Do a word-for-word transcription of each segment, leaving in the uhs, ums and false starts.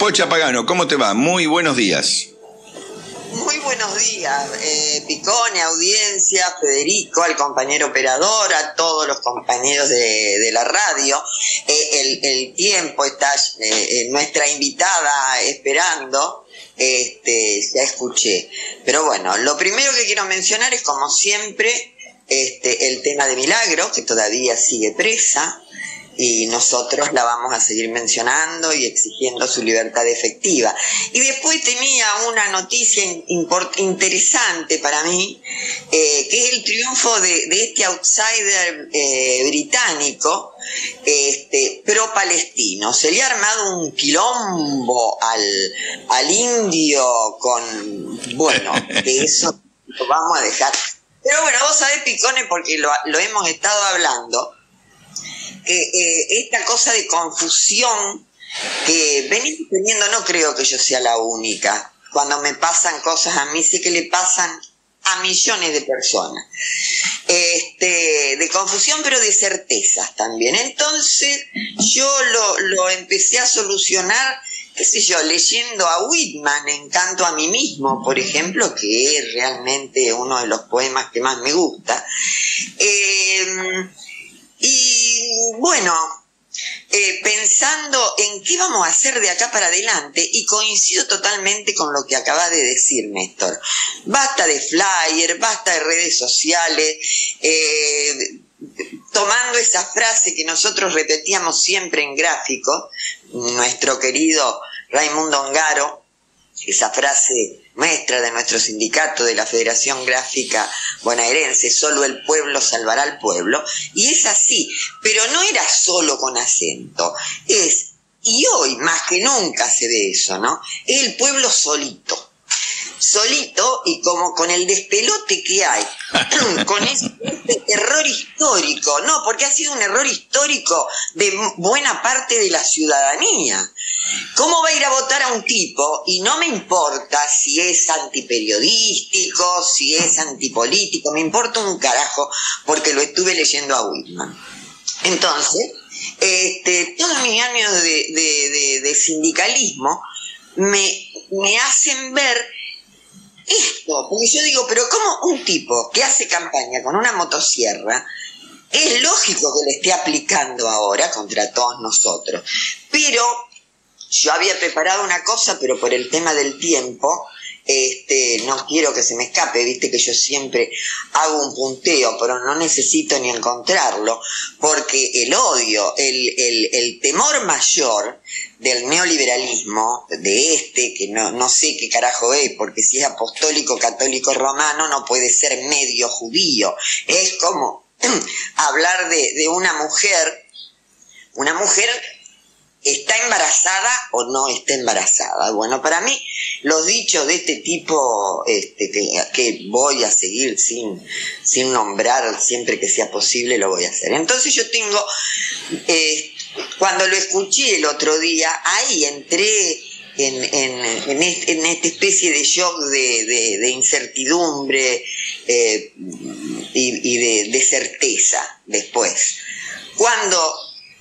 Pocha Pagano, ¿cómo te va? Muy buenos días. Muy buenos días, eh, Picone, audiencia, Federico, al compañero operador, a todos los compañeros de, de la radio. Eh, el, el tiempo está, eh, nuestra invitada esperando, este, ya escuché. Pero bueno, lo primero que quiero mencionar es, como siempre, este, el tema de Milagro, que todavía sigue presa, y nosotros la vamos a seguir mencionando y exigiendo su libertad efectiva. Y después tenía una noticia import- interesante para mí, eh, que es el triunfo de, de este outsider eh, británico, este, pro-palestino. Se le ha armado un quilombo al, al indio con, bueno, de eso lo vamos a dejar. Pero bueno, vos sabés, Picone, porque lo, lo hemos estado hablando, Eh, eh, esta cosa de confusión que venimos teniendo, no creo que yo sea la única. Cuando me pasan cosas a mí, sé que le pasan a millones de personas. Este, de confusión, pero de certezas también. Entonces, yo lo, lo empecé a solucionar, qué sé yo, leyendo a Whitman, Encanto a mí mismo, por ejemplo, que es realmente uno de los poemas que más me gusta. Eh, Y bueno, eh, pensando en qué vamos a hacer de acá para adelante, y coincido totalmente con lo que acabas de decir, Néstor. Basta de flyer, basta de redes sociales, eh, tomando esa frase que nosotros repetíamos siempre en gráfico, nuestro querido Raimundo Ongaro, esa frase maestra de nuestro sindicato, de la Federación Gráfica Bonaerense: solo el pueblo salvará al pueblo. Y es así, pero no era solo con acento, es, y hoy más que nunca se ve eso, ¿no? Es el pueblo solito, solito, y como con el despelote que hay, con ese error histórico, no, porque ha sido un error histórico de buena parte de la ciudadanía. ¿Cómo va a ir a votar a un tipo? Y no me importa si es antiperiodístico, si es antipolítico, me importa un carajo, porque lo estuve leyendo a Whitman. Entonces, este, todos mis años de, de, de, de sindicalismo me, me hacen ver esto, porque yo digo, pero ¿cómo un tipo que hace campaña con una motosierra, es lógico que le esté aplicando ahora contra todos nosotros? Pero yo había preparado una cosa, pero por el tema del tiempo, este, no quiero que se me escape, viste que yo siempre hago un punteo, pero no necesito ni encontrarlo, porque el odio, el, el, el temor mayor del neoliberalismo, de este, que no, no sé qué carajo es, porque si es apostólico, católico, romano, no puede ser medio judío. Es como hablar de, de una mujer, una mujer ¿está embarazada o no está embarazada? Bueno, para mí, los dichos de este tipo, este, que, que voy a seguir sin, sin nombrar, siempre que sea posible, lo voy a hacer. Entonces yo tengo, eh, cuando lo escuché el otro día, ahí entré en, en, en, este, en esta especie de shock de, de, de incertidumbre eh, y, y de, de certeza después. Cuando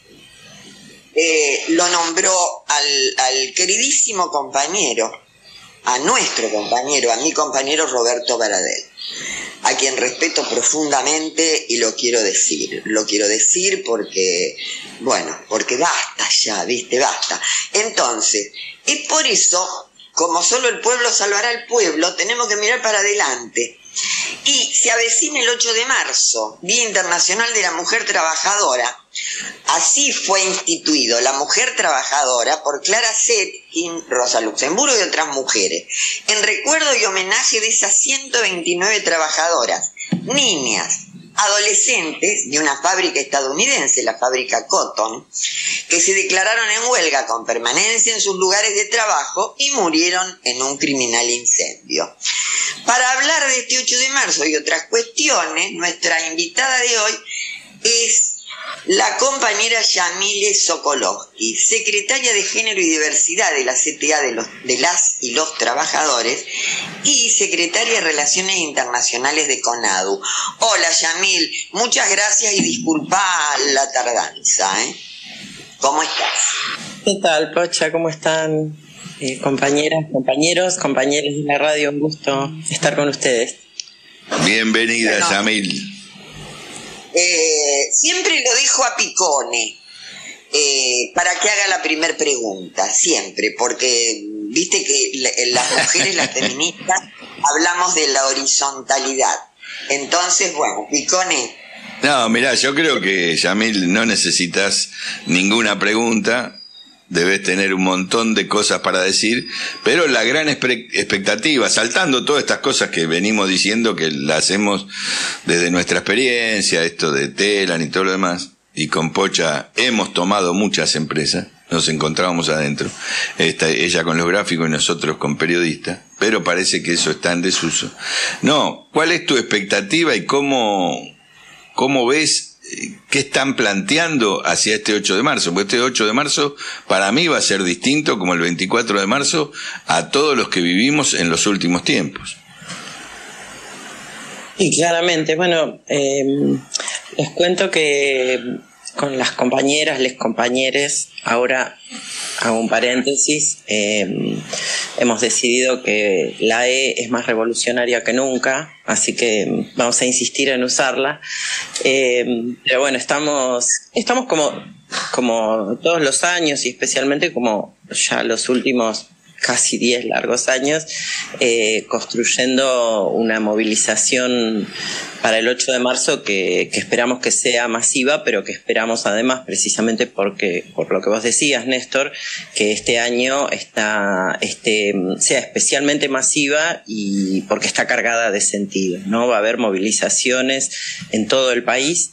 Eh, lo nombró al, al queridísimo compañero, a nuestro compañero, a mi compañero Roberto Baradel, a quien respeto profundamente, y lo quiero decir, lo quiero decir porque, bueno, porque basta ya, viste, basta. Entonces, es por eso, como solo el pueblo salvará al pueblo, tenemos que mirar para adelante. Y se avecina el ocho de marzo, Día Internacional de la Mujer Trabajadora. Así fue instituido la mujer trabajadora por Clara Zetkin, Rosa Luxemburgo y otras mujeres, en recuerdo y homenaje de esas ciento veintinueve trabajadoras, niñas, adolescentes de una fábrica estadounidense, la fábrica Cotton, que se declararon en huelga con permanencia en sus lugares de trabajo y murieron en un criminal incendio. Para hablar de este ocho de marzo y otras cuestiones, nuestra invitada de hoy es la compañera Yamile Sokolovsky, secretaria de Género y Diversidad de la C T A de, los, de las y los trabajadores y secretaria de Relaciones Internacionales de CONADU. Hola Yamil, muchas gracias y disculpa la tardanza, ¿eh? ¿Cómo estás? ¿Qué tal, Pocha? ¿Cómo están? Eh, compañeras, compañeros, compañeros de la radio, un gusto estar con ustedes. Bienvenida, bueno, Yamil. Eh, siempre lo dejo a Picone eh, para que haga la primer pregunta, siempre, porque viste que la, las mujeres, las feministas, hablamos de la horizontalidad. Entonces, bueno, Picone. No, mirá, yo creo que, Yamil, no necesitas ninguna pregunta. Debes tener un montón de cosas para decir, pero la gran expectativa, saltando todas estas cosas que venimos diciendo, que las hacemos desde nuestra experiencia, esto de Telan y todo lo demás, y con Pocha hemos tomado muchas empresas, nos encontrábamos adentro, esta, ella con los gráficos y nosotros con periodistas, pero parece que eso está en desuso. No, ¿cuál es tu expectativa y cómo, cómo ves? ¿Qué están planteando hacia este ocho de marzo? Porque este ocho de marzo para mí va a ser distinto como el veinticuatro de marzo a todos los que vivimos en los últimos tiempos. Y claramente, bueno, eh, les cuento que con las compañeras, les compañeres, ahora hago un paréntesis, eh, hemos decidido que la E es más revolucionaria que nunca, así que vamos a insistir en usarla. Eh, pero bueno, estamos, estamos como, como todos los años y especialmente como ya los últimos casi diez largos años, eh, construyendo una movilización para el ocho de marzo que, que esperamos que sea masiva, pero que esperamos además, precisamente porque, por lo que vos decías, Néstor, que este año está, este, sea especialmente masiva y porque está cargada de sentido, ¿no? Va a haber movilizaciones en todo el país.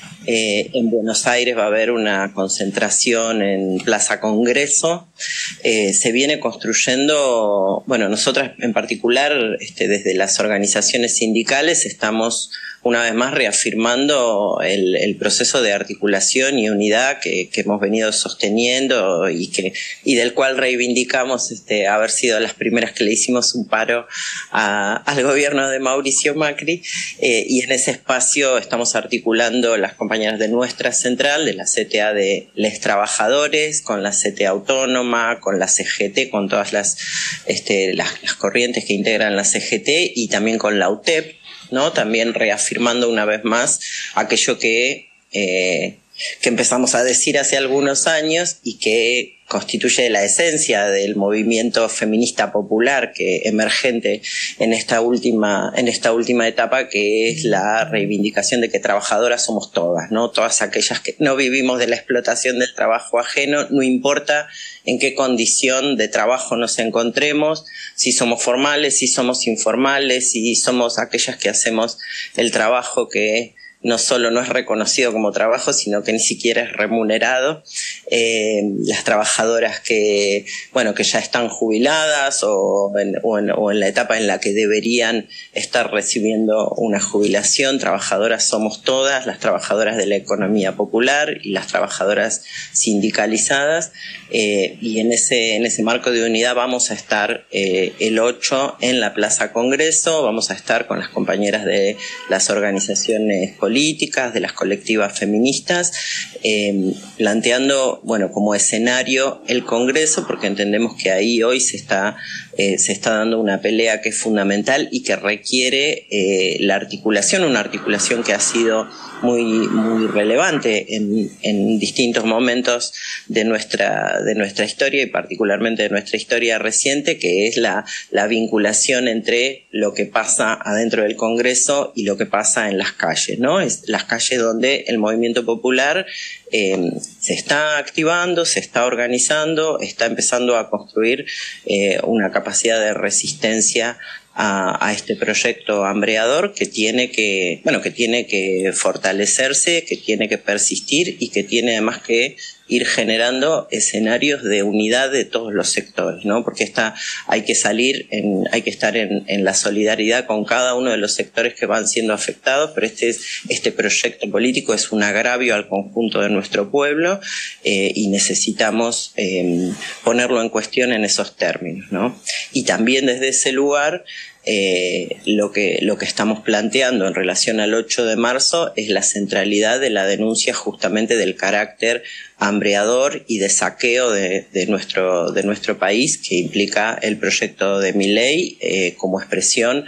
Eh, en Buenos Aires va a haber una concentración en Plaza Congreso. Eh, se viene construyendo, bueno, nosotras en particular, este, desde las organizaciones sindicales, estamos una vez más reafirmando el, el proceso de articulación y unidad que, que hemos venido sosteniendo y que y del cual reivindicamos este, haber sido las primeras que le hicimos un paro a, al gobierno de Mauricio Macri, eh, y en ese espacio estamos articulando las compañeras de nuestra central, de la C T A de Les Trabajadores, con la C T A Autónoma, con la C G T, con todas las, este, las, las corrientes que integran la C G T y también con la U T E P, ¿no? También reafirmando una vez más aquello que, eh, que empezamos a decir hace algunos años y que constituye la esencia del movimiento feminista popular que emergente en esta última en esta última etapa, que es la reivindicación de que trabajadoras somos todas, ¿no? Todas aquellas que no vivimos de la explotación del trabajo ajeno, no importa en qué condición de trabajo nos encontremos, si somos formales, si somos informales, si somos aquellas que hacemos el trabajo que no solo no es reconocido como trabajo, sino que ni siquiera es remunerado. Eh, las trabajadoras que, bueno, que ya están jubiladas o en, o, en, o en la etapa en la que deberían estar recibiendo una jubilación. Trabajadoras somos todas, las trabajadoras de la economía popular y las trabajadoras sindicalizadas. Eh, y en ese, en ese marco de unidad vamos a estar eh, el ocho en la Plaza Congreso, vamos a estar con las compañeras de las organizaciones políticas, políticas, de las colectivas feministas, eh, planteando, bueno, como escenario el Congreso, porque entendemos que ahí hoy se está, eh, se está dando una pelea que es fundamental y que requiere eh, la articulación, una articulación que ha sido muy, muy relevante en, en distintos momentos de nuestra, de nuestra historia y particularmente de nuestra historia reciente, que es la, la vinculación entre lo que pasa adentro del Congreso y lo que pasa en las calles, ¿no? Es las calles donde el movimiento popular eh, se está activando, se está organizando, está empezando a construir eh, una capacidad de resistencia a, a este proyecto hambreador que tiene que, bueno, que tiene que fortalecerse, que tiene que persistir y que tiene además que ir generando escenarios de unidad de todos los sectores, ¿no? Porque esta, hay que salir, en, hay que estar en, en la solidaridad con cada uno de los sectores que van siendo afectados, pero este, es, este proyecto político es un agravio al conjunto de nuestro pueblo eh, y necesitamos eh, ponerlo en cuestión en esos términos, ¿no? Y también desde ese lugar eh, lo que, lo que estamos planteando en relación al ocho de marzo es la centralidad de la denuncia justamente del carácter hambreador y de saqueo de, de, nuestro, de nuestro país, que implica el proyecto de Milei eh, como expresión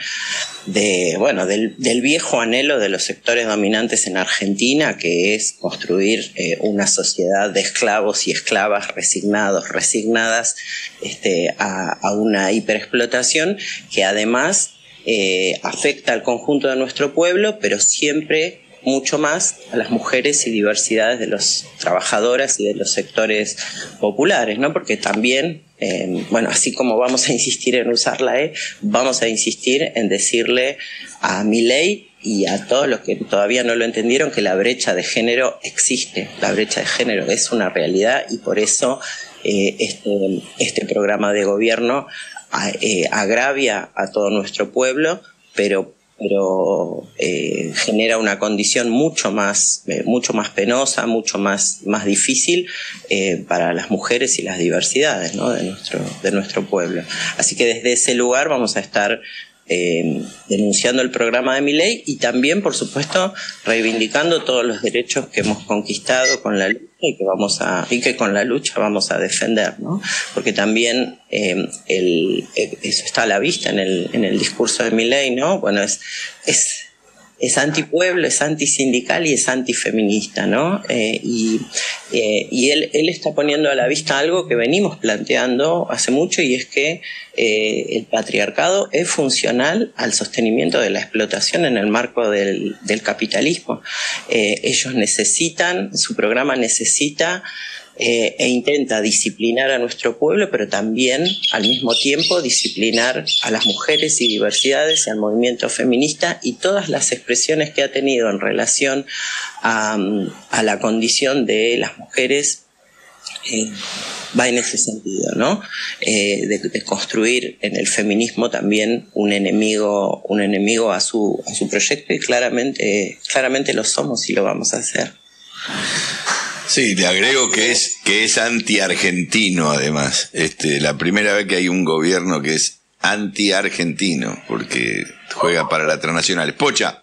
de, bueno, del, del viejo anhelo de los sectores dominantes en Argentina, que es construir eh, una sociedad de esclavos y esclavas resignados, resignadas este, a, a una hiperexplotación que además eh, afecta al conjunto de nuestro pueblo, pero siempre mucho más a las mujeres y diversidades de los trabajadoras y de los sectores populares, ¿no? Porque también, eh, bueno, así como vamos a insistir en usar la E, vamos a insistir en decirle a Milei y a todos los que todavía no lo entendieron que la brecha de género existe, la brecha de género es una realidad y por eso eh, este, este programa de gobierno eh, agravia a todo nuestro pueblo, pero pero eh, genera una condición mucho más, eh, mucho más penosa, mucho más, más difícil eh, para las mujeres y las diversidades, ¿no? de nuestro, de nuestro pueblo. Así que desde ese lugar vamos a estar eh, denunciando el programa de Milei y también, por supuesto, reivindicando todos los derechos que hemos conquistado con la lucha y que vamos a y que con la lucha vamos a defender, ¿no? Porque también eh, el, eso está a la vista en el en el discurso de Milei, ¿no? Bueno, es es es antipueblo, es antisindical y es antifeminista, ¿no? Eh, y eh, y él, él está poniendo a la vista algo que venimos planteando hace mucho y es que eh, el patriarcado es funcional al sostenimiento de la explotación en el marco del, del capitalismo. Eh, ellos necesitan, su programa necesita Eh, e intenta disciplinar a nuestro pueblo, pero también al mismo tiempo disciplinar a las mujeres y diversidades y al movimiento feminista y todas las expresiones que ha tenido en relación a, a la condición de las mujeres eh, va en ese sentido, ¿no? Eh, de, de construir en el feminismo también un enemigo, un enemigo a su, a su proyecto y claramente, claramente lo somos y lo vamos a hacer. Sí, te agrego que es que es anti-argentino además. Este, la primera vez que hay un gobierno que es anti-argentino, porque juega para la transnacional. Pocha.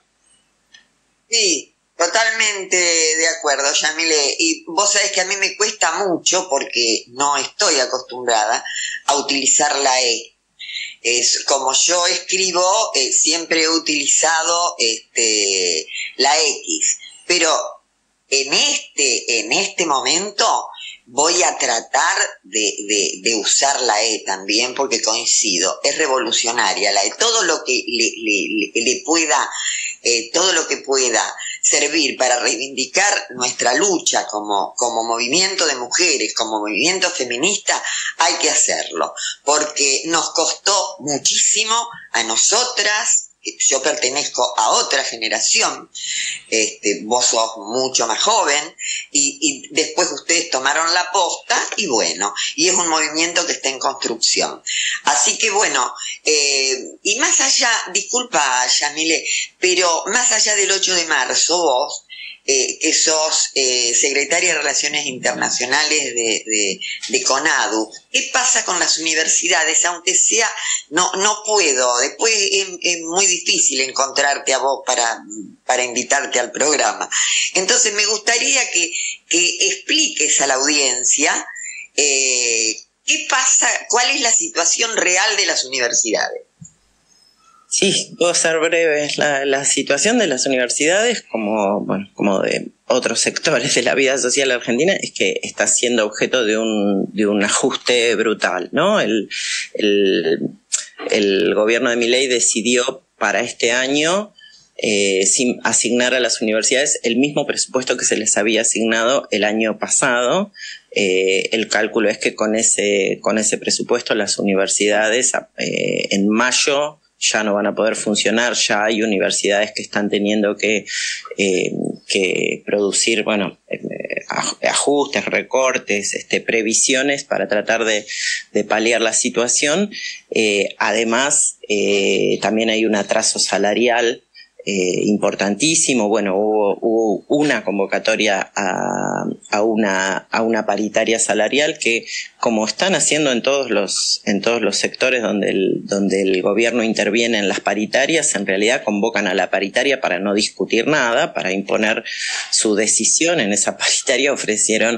Sí, totalmente de acuerdo, Yamile. Y vos sabés que a mí me cuesta mucho, porque no estoy acostumbrada a utilizar la E. Es, como yo escribo, eh, siempre he utilizado este, la X, pero En este, en este momento voy a tratar de, de, de usar la E también porque coincido, es revolucionaria la E. Todo lo que le, le, le pueda, eh, todo lo que pueda servir para reivindicar nuestra lucha como, como movimiento de mujeres, como movimiento feminista, hay que hacerlo, porque nos costó muchísimo a nosotras. Yo pertenezco a otra generación, este, vos sos mucho más joven, y, y después ustedes tomaron la posta, y bueno, y es un movimiento que está en construcción. Así que bueno, eh, y más allá, disculpa Yamile, pero más allá del ocho de marzo, vos, eh, que sos eh, secretaria de Relaciones Internacionales de, de, de CONADU, ¿qué pasa con las universidades? Aunque sea, no no puedo, después es, es muy difícil encontrarte a vos para, para invitarte al programa. Entonces me gustaría que, que expliques a la audiencia eh, qué pasa, cuál es la situación real de las universidades. Sí, puedo ser breve. La, la situación de las universidades, como, bueno, como de otros sectores de la vida social argentina, es que está siendo objeto de un, de un ajuste brutal, ¿no? El, el, el gobierno de Milei decidió para este año eh, sin asignar a las universidades el mismo presupuesto que se les había asignado el año pasado. Eh, el cálculo es que con ese, con ese presupuesto las universidades eh, en mayo ya no van a poder funcionar, ya hay universidades que están teniendo que, eh, que producir, bueno, eh, ajustes, recortes, este, previsiones para tratar de, de paliar la situación. Eh, además, eh, también hay un atraso salarial eh, importantísimo. Bueno, hubo, hubo una convocatoria a, a una a una paritaria salarial que, como están haciendo en todos los en todos los sectores donde el donde el gobierno interviene en las paritarias, en realidad convocan a la paritaria para no discutir nada, para imponer su decisión. En esa paritaria ofrecieron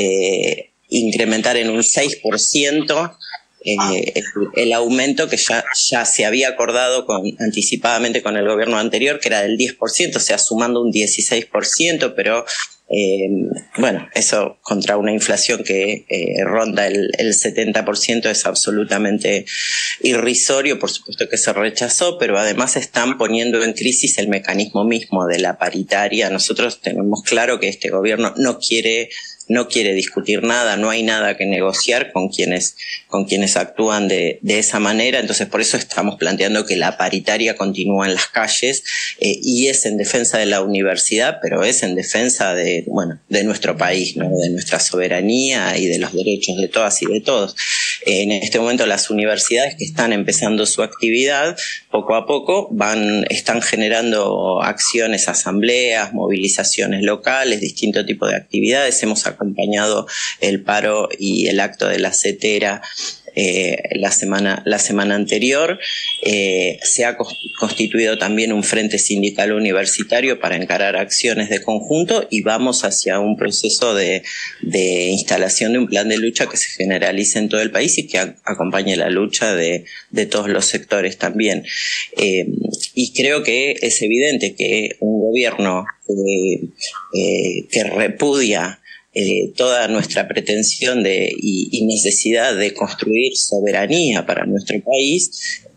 eh, incrementar en un seis por ciento Eh, el, el aumento que ya, ya se había acordado con, anticipadamente con el gobierno anterior, que era del diez por ciento, o sea, sumando un dieciséis por ciento, pero eh, bueno, eso contra una inflación que eh, ronda el, el setenta por ciento es absolutamente irrisorio. Por supuesto que se rechazó, pero además están poniendo en crisis el mecanismo mismo de la paritaria. Nosotros tenemos claro que este gobierno no quiere no quiere discutir nada, no hay nada que negociar con quienes, con quienes actúan de, de esa manera. Entonces, por eso estamos planteando que la paritaria continúa en las calles, eh, y es en defensa de la universidad, pero es en defensa de, bueno, de nuestro país, ¿no? De nuestra soberanía y de los derechos de todas y de todos. Eh, en este momento las universidades que están empezando su actividad, poco a poco van, están generando acciones, asambleas, movilizaciones locales, distinto tipo de actividades. Hemos acompañado el paro y el acto de la CETERA eh, la semana la semana anterior. Eh, se ha constituido también un frente sindical universitario para encarar acciones de conjunto, y vamos hacia un proceso de, de instalación de un plan de lucha que se generalice en todo el país y que a, acompañe la lucha de, de todos los sectores también. Eh, y creo que es evidente que un gobierno eh, eh, que repudia Eh, toda nuestra pretensión de, y, y necesidad de construir soberanía para nuestro país,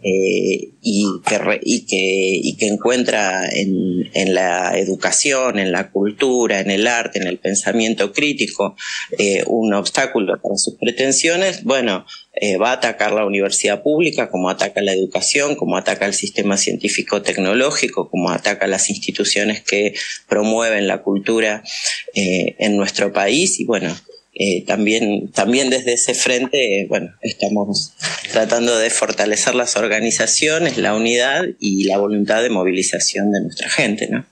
eh, y, que re, y, que, y que encuentra en, en la educación, en la cultura, en el arte, en el pensamiento crítico, eh, un obstáculo para sus pretensiones, bueno, eh, va a atacar la universidad pública, como ataca la educación, como ataca el sistema científico-tecnológico, como ataca las instituciones que promueven la cultura eh, en nuestro país. Y bueno, eh, también, también desde ese frente, eh, bueno, estamos tratando de fortalecer las organizaciones, la unidad y la voluntad de movilización de nuestra gente, ¿no?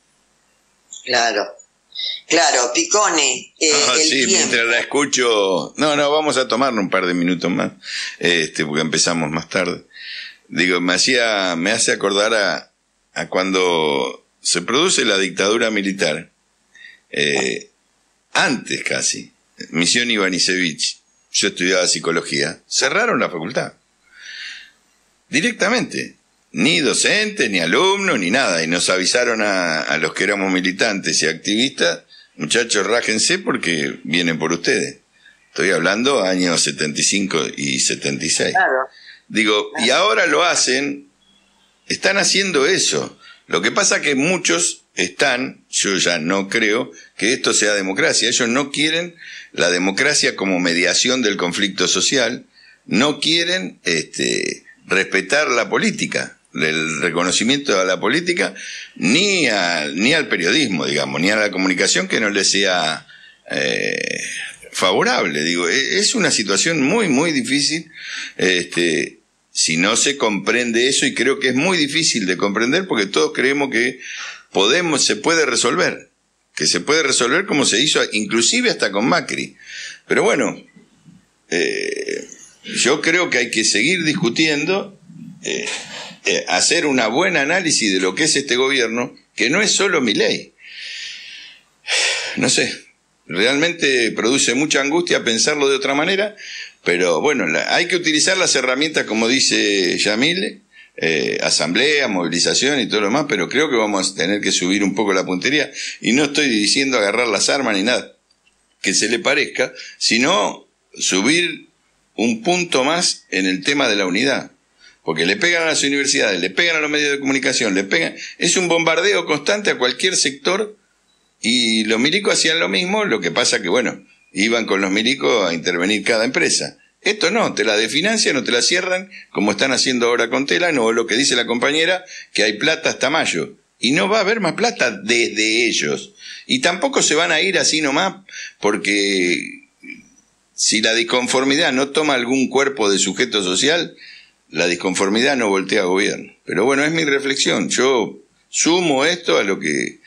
Claro. Claro, Picone, eh, ah, el sí, tiempo. Mientras la escucho, no, no, vamos a tomarnos un par de minutos más, este, porque empezamos más tarde. Digo, me hacía, me hace acordar a, a cuando se produce la dictadura militar, eh, antes casi, Misión Ivanisevic, yo estudiaba psicología, cerraron la facultad, directamente. Ni docentes, ni alumnos, ni nada. Y nos avisaron a, a los que éramos militantes y activistas, muchachos, rájense porque vienen por ustedes. Estoy hablando años setenta y cinco y setenta y seis. Claro. Digo, claro. Y ahora lo hacen, están haciendo eso. Lo que pasa que muchos están, yo ya no creo que esto sea democracia. Ellos no quieren la democracia como mediación del conflicto social, no quieren este, respetar la política, el reconocimiento a la política, ni, a, ni al periodismo, digamos, ni a la comunicación que no les sea eh, favorable. Digo, es una situación muy, muy difícil, este, si no se comprende eso, y creo que es muy difícil de comprender porque todos creemos que podemos, se puede resolver, que se puede resolver como se hizo, inclusive hasta con Macri. Pero bueno, eh, yo creo que hay que seguir discutiendo, eh, Eh, hacer una buena análisis de lo que es este gobierno, que no es solo Milei. No sé, realmente produce mucha angustia pensarlo de otra manera, pero bueno, la, hay que utilizar las herramientas, como dice Yamil, eh, asamblea, movilización y todo lo demás, pero creo que vamos a tener que subir un poco la puntería, y no estoy diciendo agarrar las armas ni nada que se le parezca, sino subir un punto más en el tema de la unidad. Porque le pegan a las universidades, le pegan a los medios de comunicación, le pegan, es un bombardeo constante a cualquier sector, y los milicos hacían lo mismo, lo que pasa que bueno, iban con los milicos a intervenir cada empresa. Esto no, te la desfinancian o te la cierran, como están haciendo ahora con Telan, o lo que dice la compañera, que hay plata hasta mayo, y no va a haber más plata desde ellos, y tampoco se van a ir así nomás, porque si la disconformidad no toma algún cuerpo de sujeto social, la disconformidad no voltea a gobierno. Pero bueno, es mi reflexión. Yo Sumo esto a lo que...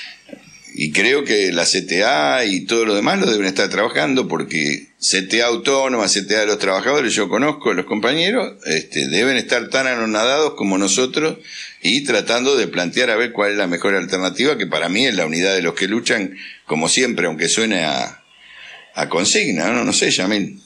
Y creo que la C T A y todo lo demás lo deben estar trabajando, porque C T A autónoma, C T A de los trabajadores, yo conozco a los compañeros, este, deben estar tan anonadados como nosotros y tratando de plantear a ver cuál es la mejor alternativa, que para mí es la unidad de los que luchan, como siempre, aunque suene a, a consigna, ¿no? No sé, Yamil.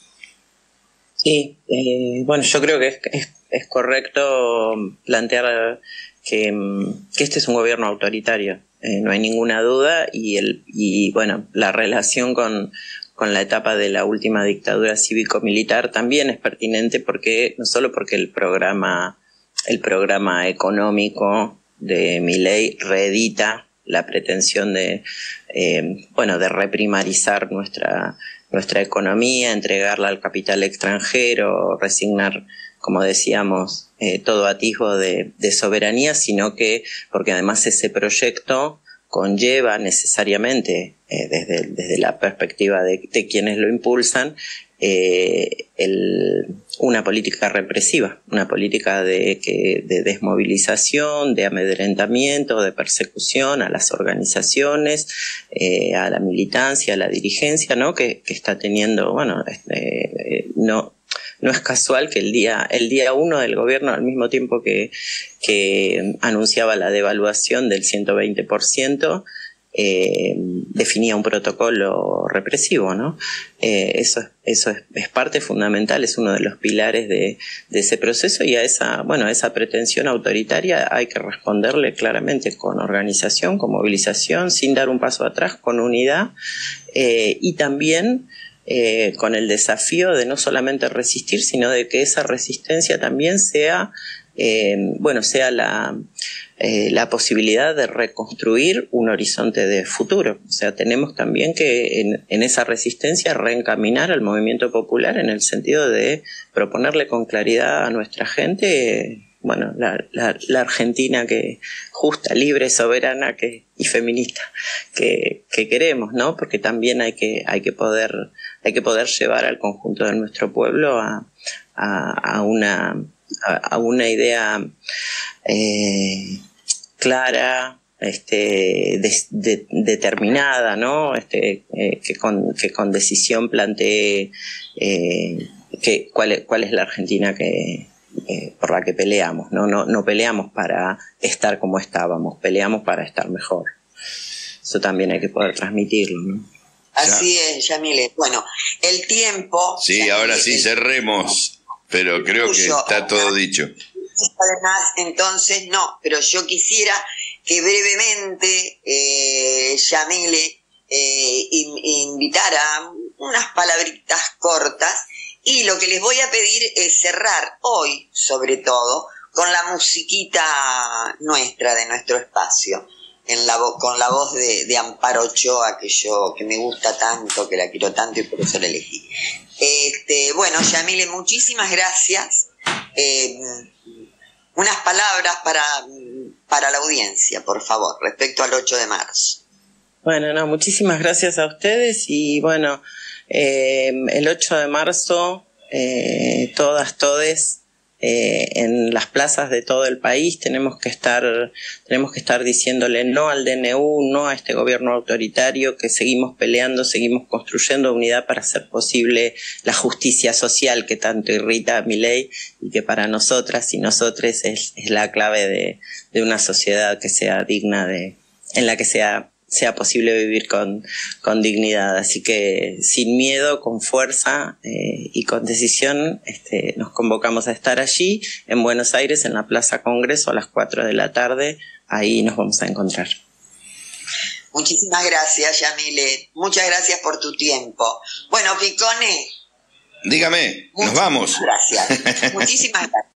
Sí, eh, bueno, yo creo que es, es, es correcto plantear que, que este es un gobierno autoritario. Eh, no hay ninguna duda, y el y bueno, la relación con, con la etapa de la última dictadura cívico-militar también es pertinente, porque no solo porque el programa el programa económico de Milei reedita la pretensión de eh, bueno de reprimarizar nuestra nuestra economía, entregarla al capital extranjero, resignar, como decíamos, eh, todo atisbo de, de soberanía, sino que porque además ese proyecto conlleva necesariamente, eh, desde, desde la perspectiva de, de quienes lo impulsan, eh, el, una política represiva, una política de, que, de desmovilización, de amedrentamiento, de persecución a las organizaciones, eh, a la militancia, a la dirigencia, ¿no? Que, que está teniendo, bueno, este, eh, no... No es casual que el día el día uno del gobierno, al mismo tiempo que, que anunciaba la devaluación del ciento veinte por ciento, eh, definía un protocolo represivo, ¿no? Eh, eso eso es, es parte fundamental, es uno de los pilares de, de ese proceso, y a esa, bueno, a esa pretensión autoritaria hay que responderle claramente con organización, con movilización, sin dar un paso atrás, con unidad, eh, y también Eh, con el desafío de no solamente resistir, sino de que esa resistencia también sea, eh, bueno, sea la, eh, la posibilidad de reconstruir un horizonte de futuro. O sea, tenemos también que en, en esa resistencia reencaminar al movimiento popular en el sentido de proponerle con claridad a nuestra gente, bueno, la, la, la Argentina que justa, libre, soberana que, y feminista que, que queremos, ¿no? Porque también hay que, hay que poder, hay que poder llevar al conjunto de nuestro pueblo a, a, a una, a, a una idea eh, clara, este, de, de, determinada, ¿no? Este, eh, que con, que con decisión plantee eh, que, cuál es, cuál es la Argentina que Eh, por la que peleamos, ¿no? No, no peleamos para estar como estábamos, peleamos para estar mejor. Eso también hay que poder transmitirlo, ¿no? Así es, Yamile. Bueno, el tiempo... Sí, Yamile, ahora sí cerremos, pero creo que está todo dicho. Además, entonces, no, pero yo quisiera que brevemente eh, Yamile eh, in, invitara unas palabritas cortas. Y lo que les voy a pedir es cerrar hoy, sobre todo, con la musiquita nuestra, de nuestro espacio, en la vo- con la voz de, de Amparo Ochoa, que yo, que me gusta tanto, que la quiero tanto y por eso la elegí. Este, bueno, Yamile, muchísimas gracias. Eh, unas palabras para, para la audiencia, por favor, respecto al ocho de marzo. Bueno, no, muchísimas gracias a ustedes, y bueno, Eh, el ocho de marzo, eh, todas, todes, eh, en las plazas de todo el país tenemos que estar, tenemos que estar diciéndole no al D N U, no a este gobierno autoritario, que seguimos peleando, seguimos construyendo unidad para hacer posible la justicia social que tanto irrita a Milei, y que para nosotras y nosotres es, es la clave de, de una sociedad que sea digna, de, en la que sea sea posible vivir con, con dignidad. Así que sin miedo, con fuerza eh, y con decisión, este, nos convocamos a estar allí en Buenos Aires, en la Plaza Congreso, a las cuatro de la tarde. Ahí nos vamos a encontrar. Muchísimas gracias, Yamile. Muchas gracias por tu tiempo. Bueno, Picone. Dígame, nos vamos. Gracias. Muchísimas gracias.